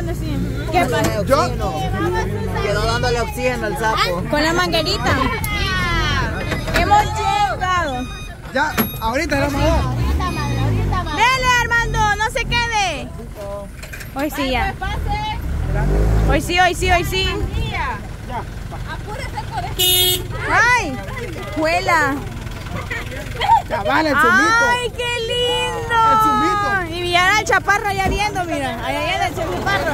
hablando así. ¿Qué pasa? Yo quedó dándole oxígeno al sapo. Con la manguerita. Hemos llegado. Ya, ahorita lo vamos. Dele, Armando, no se quede. Hoy sí ya. Hoy sí, hoy sí, hoy sí. ¡Ay! ¡Juela! Cabal, el zumito. ¡Ay, qué lindo! El zumito. Y mira el chaparro allá viendo, mira. Allá viene el chaparro.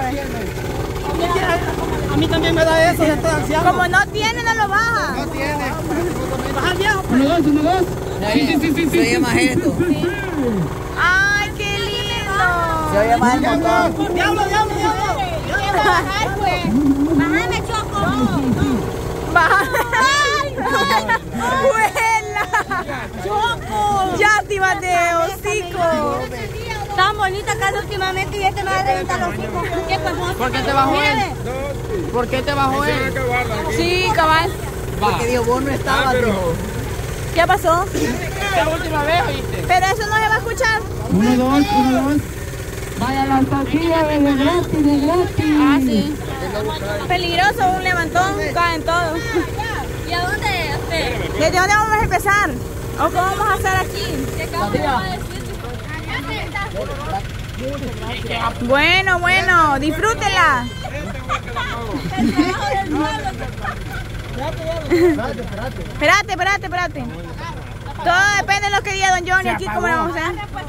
A mí también me da eso, ya estoy anciano. Como no tiene, no lo baja. No tiene. Baja viejo. 1, 2, 1, 2. Sí. Se oye más esto. ¡Ay, qué lindo! Se oye más el motor. Diablo. Bájame, Choco. Baja. ¡Juela! ¡Choco! Ya te de hocico. Tan bonita casa últimamente y este me va a reventar los hijos. ¿Qué pasó? ¿Por qué te bajó él? ¿Por qué te bajó él? Sí, cabal. Porque dijo, vos no estabas, dijo. ¿Qué pasó? La última vez, ¿oíste? Pero eso no se va a escuchar. 1, 2. Vaya la taquilla de gratis. Ah, sí. Peligroso, un levantón, caen todos. ¿Y a dónde usted? ¿Desde dónde vamos a empezar? ¿O cómo vamos a hacer aquí? ¿Qué cambio va a decir? Bueno, disfrútenla. Espérate. Todo depende de lo que diga don Johnny. Aquí cómo le vamos a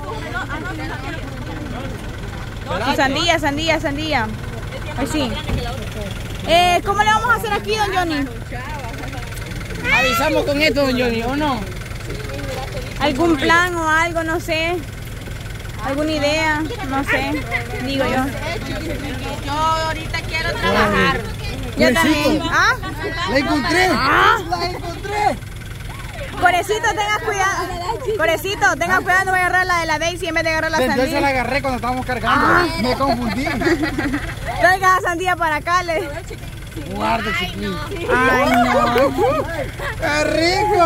hacer. Sandía. Pues sí. ¿Cómo le vamos a hacer aquí, don Johnny? ¿Avisamos con esto, don Johnny, o no? ¿Algún plan o algo? No sé. ¿Alguna idea? No sé. Digo yo. Yo ahorita quiero trabajar. Yo también. ¿Ah? La encontré. ¿Ah? La encontré. Corecito, tenga cuidado. Corecito, tenga cuidado, no voy a agarrar la de la Daisy en vez de agarrar la Entonces la sandía. agarré cuando estábamos cargando. Me confundí. Traiga la sandía para acá, le. Guarda, chiquilín. Ay, no. ¡Qué rico!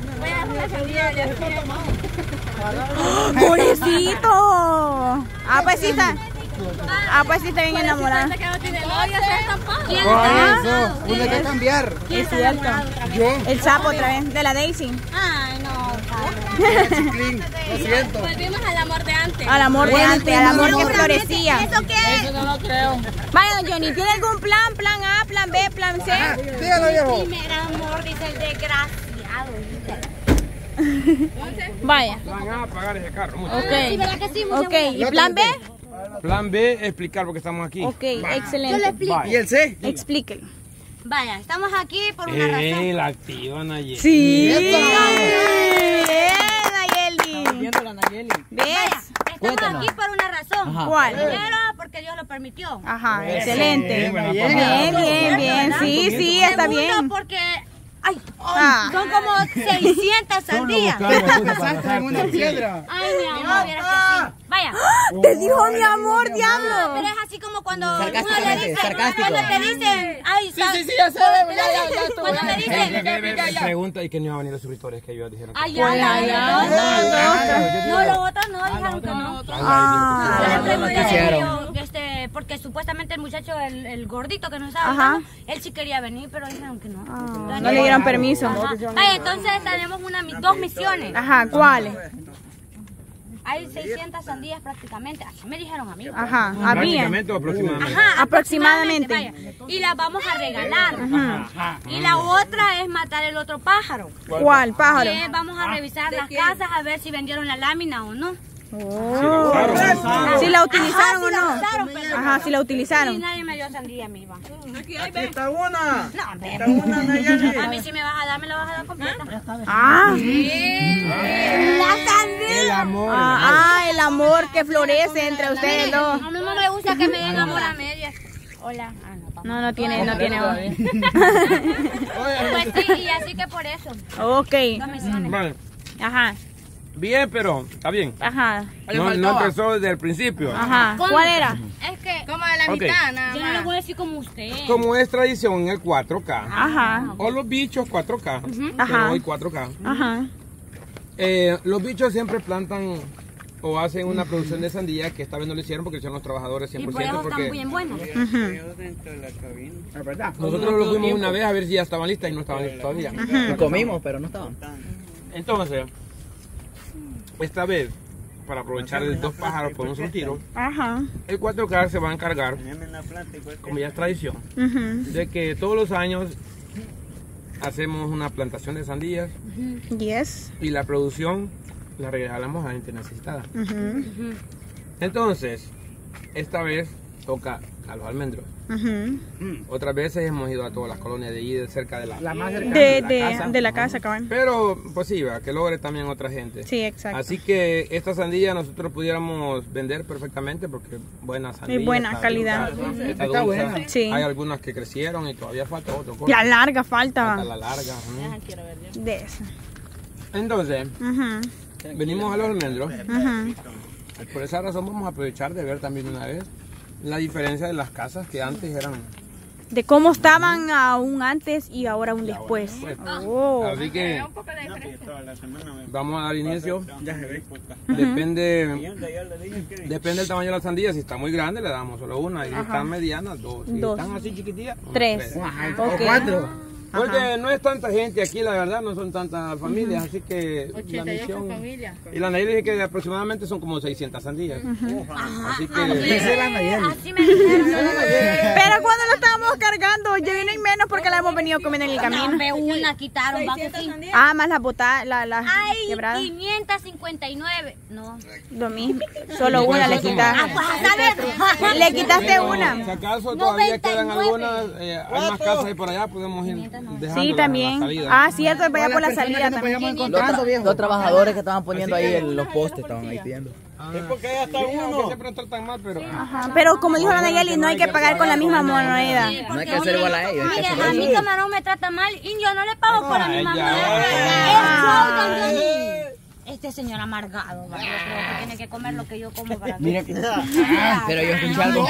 ¡Pobrecito! Pues sí está bien enamorada. Que no tiene novia, se estampado. Por eso, uno hay que cambiar. Es cierto. Yo, El sapo otra vez, de la Daisy. Ay, no. chiquilín, lo siento. Volvimos al amor de antes. Al amor de antes, al amor que florecía. ¿Eso qué es? Eso no lo creo. Vaya, don Johnny, ¿tiene algún plan? ¿Plan A, plan B, plan C? Dígalo, viejo. Primer amor, dice el desgraciado. Vaya. Van a pagar ese carro. Ok. ¿Verdad que sí? Ok, ¿y plan B? Plan B, explicar por qué estamos aquí. Ok, Yo le excelente. explico. ¿Y el C? Expliquen. Vaya, estamos aquí por una razón. La activan ayer. Sí. ¡Eso! Nayeli. Viendo la Nayeli. ¿Ves? Estamos aquí por una razón. ¿Cuál? Primero, porque Dios lo permitió. Ajá, excelente. Bien, Bien. Sí, está Segundo, bien. porque ay, Ah. son como 600 sandías. Pasaste en una piedra. Ay, mi amor, vieras que sí. Vaya. Te dijo mi amor, diablo. Pero es así como cuando uno le Sarcásticamente, dice, sarcástico. cuando te dicen, ay, Sí, ya sé, ya. cuando me dicen, Pregunta y que no iban a venir los suscriptores que ellos dijeron. ay, Pues ya, allá. no, los otros no, dijeron que no. Ah. Yo le pregunté a hicieron? ellos, porque supuestamente el muchacho, el gordito que nos estaba Ajá. hablando, él sí quería venir, pero dijeron que no. No le dieron permiso. Ajá. Vaya, entonces tenemos dos misiones. Ajá, ¿cuáles? Hay 600 sandías prácticamente, así me dijeron a mí. Ajá, había. Prácticamente o aproximadamente. Ajá, Aproximadamente. vaya. Y las vamos a regalar. Y la otra es matar el otro pájaro. ¿Cuál, pájaro? Que vamos a revisar las casas a ver si vendieron la lámina o no. Oh. ¿Si la utilizaron o no? Usaron, pero Ajá, si la y utilizaron. nadie me dio sandía, mi Iván. Aquí está una. No, hombre. Está una, Nayeli. A mí si me vas a dar, me la vas a dar completa. Ah. La sandía. El amor. El amor que florece entre ustedes dos. A mí no me gusta que me den amor a medias. Hola. Ah, no, No tiene voz. Pues sí, y así que por eso. Ok. Dos misiones. Vale. Ajá. Bien, pero está bien. Ajá. No empezó desde el principio. Ajá. ¿Cuál era? Es que Como de la Ok. mitad, nada yo no le más. voy a decir como usted. Como es tradición el 4K. Ajá. O los bichos 4K. Ajá. Pero hoy 4K. Ajá. Los bichos siempre plantan o hacen una producción de sandía que esta vez no lo hicieron porque lo hicieron los trabajadores 100%. Y por eso están bien buenas. Nosotros lo fuimos una vez a ver si ya estaban listas y no estaban listas todavía. Comimos, pero no estaban. Entonces, esta vez, para aprovechar el 2 pájaros por un solo tiro, Ajá. el 4K se va a encargar, como ya es tradición, de que todos los años hacemos una plantación de sandías Yes. y la producción la regalamos a la gente necesitada. Entonces, esta vez toca a los almendros. Otras veces hemos ido a todas las colonias de allí, de cerca de la más cercana De la casa, cabrón. Pero, pues sí, va, que logre también otra gente. Sí, exacto. Así que esta sandía nosotros pudiéramos vender perfectamente porque buena sandía. Y buena está calidad. dulce, está buena. Sí. Hay algunas que crecieron y todavía falta otro. La larga falta. Falta la larga. De eso. Entonces, venimos a los almendros. Por esa razón vamos a aprovechar de ver también una vez la diferencia de las casas que antes eran. De cómo estaban aún antes y ahora aún después. Oh. Así que vamos a dar inicio. Depende del tamaño de la sandía. Si está muy grande le damos solo una. Y si están medianas, dos. Si están así chiquitillas, tres. O 4. Porque no es tanta gente aquí, la verdad, no son tantas familias, así que la misión... familias. Y la Nayeli dice que aproximadamente son como 600 sandías. Así que... Así me dijeron. Pero cuando lo estábamos cargando, ya vienen menos porque la hemos venido comiendo en el camino. No, una quitaron, va que sí. Ah, más las botadas, las Hay quebradas. 559. No. Lo mismo. Solo una le quitaste. Pues a saber. Le quitaste una. Si acaso todavía quedan algunas, hay más casas ahí por allá, podemos ir dejando. Sí, también. Ah, cierto, vaya por la salida también. Los trabajadores que estaban poniendo ahí los postes estaban ahí pidiendo. Es porque ya está uno. Siempre no tan mal, pero... Ajá. Pero como dijo la Nayeli, no hay que pagar con la misma moneda. No hay que hacer igual a ellos. Mire, a mi camarón me trata mal y yo no le pago por la misma moneda. Este señor amargado, yo creo que tiene que comer lo que yo como para que... Mira que... pero yo escuché algo.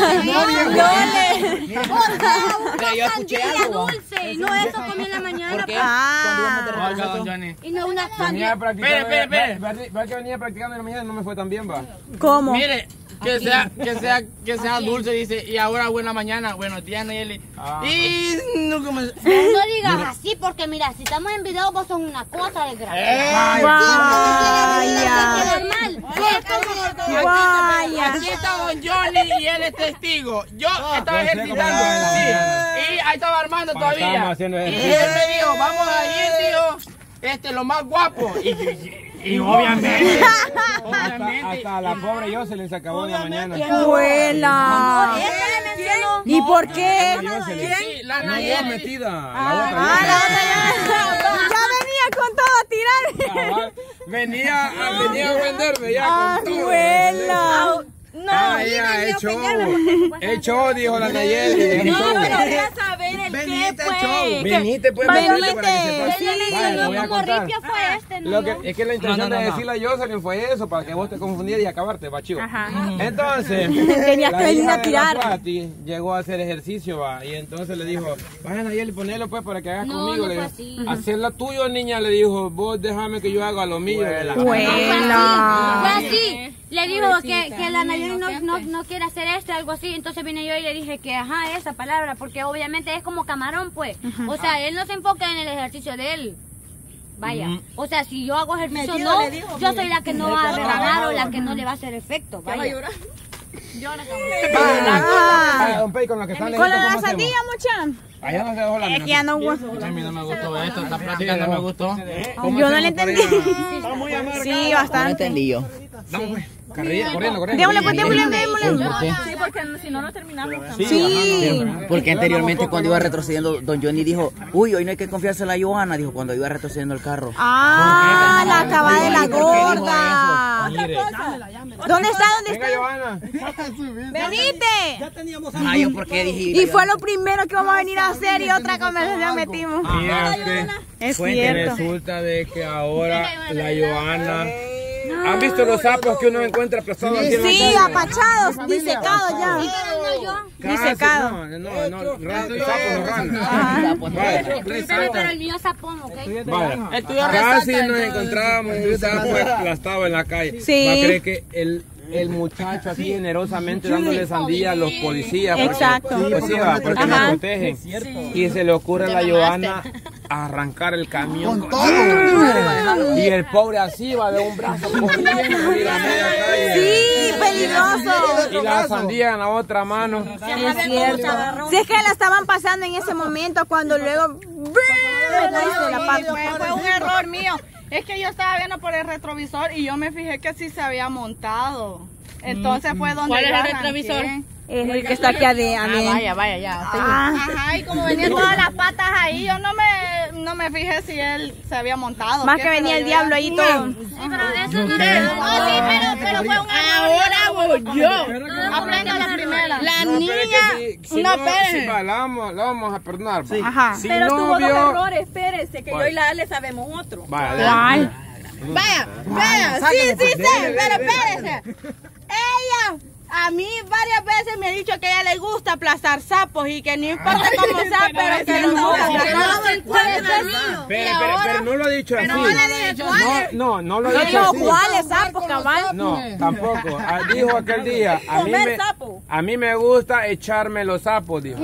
Pero yo escuché algo. Dulce, y no eso comí en la mañana. ¿Por qué? Y no una Venía sandía. practicando. Va que venía practicando en la mañana y no me fue tan bien, va. ¿Cómo? Mire, que sea dulce, dice, y ahora buena mañana, buenos días, Nayeli. Y no como... No digas así, porque mira, si estamos en video, vos sos una cosa de grave. Vaya. Aquí está don Johnny y él es testigo. Yo estaba ejercitando, sí, y ahí estaba Armando todavía. Estábamos haciendo Y ejercicio. él me dijo, vamos a ir, tío, lo más guapo. Y obviamente, Hasta la pobre Jocelyn se acabó en la mañana. Abuela. ¿Y por qué? sí, la No, Nayeli. metida. La otra ya venía con todo a tirar. Venía a venderme ya con todo. Abuela. El show, dijo la Nayeli. No, pero voy a saber el qué fue. Venite, pues, Venite. para que sepas. Sí, Vale, te voy a ¿Cómo contar. ripio fue este? Lo que, es que la intención de decirle a Jocelyn fue eso, para que vos te confundieras y acabarte, va chivo. Ajá. Entonces, Tenías la que venir hija a de tirar. la Pati llegó a hacer ejercicio, va, y entonces le dijo, vayan Nayeli, ponelo pues para que hagas No, conmigo. no Le fue dijo, así. hacer la tuya, niña, le dijo, vos déjame que yo haga lo mío. Fue Abuela. así. Le dijo que la Nayeli no quiere hacer esto, algo así. Entonces vine yo y le dije que, ajá, esa palabra, porque obviamente es como camarón, pues. O sea, él no se enfoca en el ejercicio de él. Vaya. O sea, si yo hago ejercicio, no, yo soy la que no va a rebanar o la que no le va a hacer efecto. Vaya. Don Pei, con lo que están Con leyendo, la ¿cómo hacemos? sandía, mucha. Allá no se dejó la Es que ya no hubo. A mí no me gustó esto, esta plática no me gustó. Yo no le entendí. Sí, No bastante. entendí yo. Vamos pues, corriendo. Démosle, pues, démosle. Sí, porque si no, no terminamos. Sí. Porque anteriormente cuando iba retrocediendo, don Johnny dijo, uy, hoy no hay que confiarse en la Johanna, dijo, cuando iba retrocediendo el carro. Ah, la acaba de la gorda. Mire. ¿Dónde está? Venga, Johanna. Venite. Ah, yo porque dije... Y fue lo primero que vamos a venir a hacer y otra conversación metimos. Fíjate, Es que cierto. resulta de que ahora la Johanna ¿Han visto los sapos que uno encuentra aplastados aquí en la Sí, calle? apachados, disecados ya. Disecados. No, sapos no ranas. Pero el mío es sapón, ¿ok? Vaya, casi nos encontrábamos un sapo aplastado en la calle. Sí. ¿Va a creer que el muchacho así generosamente dándole sandía a los policías? Exacto. Pues sí, va, porque nos protegen. Y se le ocurre a la Johanna arrancar el camión. Y el pobre así va de un brazo corriendo, mira, media calle. Sí, peligroso. Y la sandía en la otra mano. Es cierto. Si es que la estaban pasando en ese momento cuando luego... Fue un error mío. Es que yo estaba viendo por el retrovisor y yo me fijé que sí se había montado. Entonces fue donde... ¿Cuál es yo el arranqué. retrovisor? Es el que está aquí adentro. Vaya, ya. Ajá, y como venían todas las patas ahí, yo no me fijé si él se había montado. Más que venía el diablo ahí todo. Sí, pero eso pero fue un error. Ahora voy yo. Aprendo la primera. La niña... No, espérense. La vamos a perdonar. Ajá. Si Pero no tuvo dos vio- errores, espérese, que yo y la Ale sabemos otro. Vaya, Vaya, sí, pero espérese. Ella, a mí varias veces me ha dicho que a ella le gusta aplastar sapos y que no importa cómo sea, pero que los gusta aplastar. Pero no lo ha dicho así. No lo ha dicho Dijo, así. ¿cuáles sapos, cabal? No, tampoco. Dijo aquel día, a mí me gusta echarme los sapos, dijo.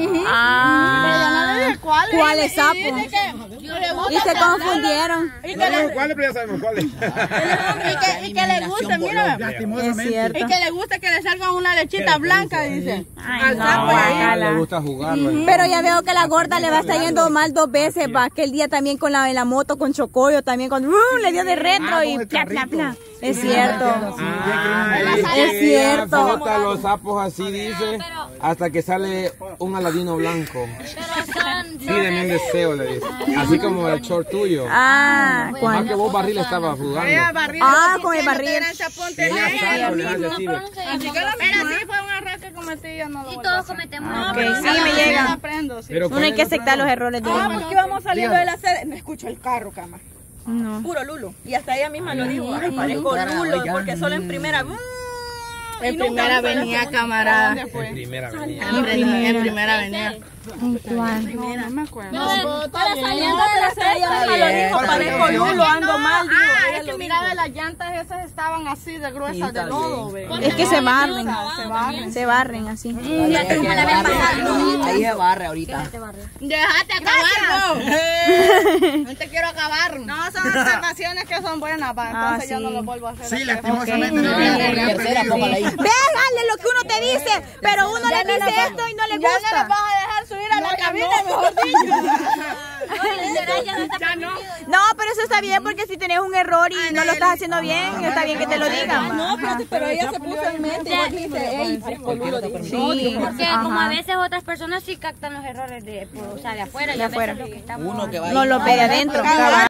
¿Cuáles sapos? Y se confundieron. ¿Cuáles? Pero ya sabemos cuáles. Y que le gusta, mira. Es cierto. Y que le gusta que le salga una lechita blanca, dice. Ay, no, Le guácala. gusta jugarlo. Pero ya veo que la gorda le va a estar yendo mal 2 veces. Va aquel día también con la moto, con Chocoyo, también con... le dio de retro y pla, pla, pla. Es cierto. Es cierto. Frota los sapos así, dice, hasta que sale un aladino blanco. Pídeme un deseo, le dice. Así como el short tuyo. Ah, Más que vos barril estaba jugando. Ah, con el barril. Ella sabe, le hace así, ve. Pero sí fue un error que cometí, yo no lo Y vuelvo a todos hacer. cometemos. Ok, sí, me llega. Aprendo, sí. Pero Uno hay que aceptar los errores de uno. Porque íbamos saliendo de la sede, me escucho el carro, cama. No. Puro Lulo. Y hasta ella misma lo dijo, ay, parezco Lulo, porque solo en primera... En primera venía, camarada. En primera venía. En primera venía. ¿Cuál? No me acuerdo. Para saliendo de la sede, ella misma lo dijo, Parezco Lulo, ando mal. Ah, es que miraba las llantas esas estaban así de gruesas de lodo, ve. Es que se barren. Se barren. Se barren así. Ahí se barre ahorita. Déjate acabar, no te quiero acabar. No, son observaciones que son buenas, pa. Entonces yo no lo vuelvo a hacer. Sí, lastimosamente. Tercera, póngala ahí. Déjale lo que uno te dice, pero uno le dice esto y no le Ya no les gusta. vas a dejar subir a la cabina, mejor dicho. No, pero eso está bien porque si tenés un error y no lo estás haciendo bien, está bien que te lo digan. No, pero ella se puso en mente y dice, ey, parezco Lulo. Sí, Porque como a veces otras personas sí captan los errores de afuera. De afuera. Uno que va ahí. No lo ve de adentro.